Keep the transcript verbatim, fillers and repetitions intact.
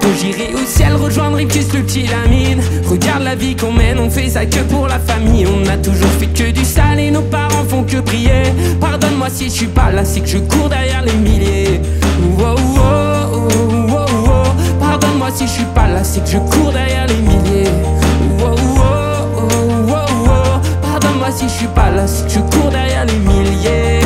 Bientôt j'irai au ciel rejoindre Rictus le petit Lamine. Regarde la vie qu'on mène, on fait ça que pour la famille. On a toujours fait que du sale et nos parents font que prier. Pardonne-moi si je suis pas là, c'est que je cours derrière les milliers. Wow, wow, wow, wow. Pardonne-moi si je suis pas là, c'est que je cours derrière les milliers. Wow, wow, wow, wow. Pardonne-moi si je suis pas là, c'est que je cours derrière les milliers.